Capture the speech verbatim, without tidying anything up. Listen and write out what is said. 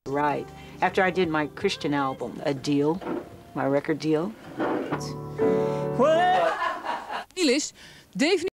Right. After I did my Christian album, A Deal, my record deal. Niels, Dave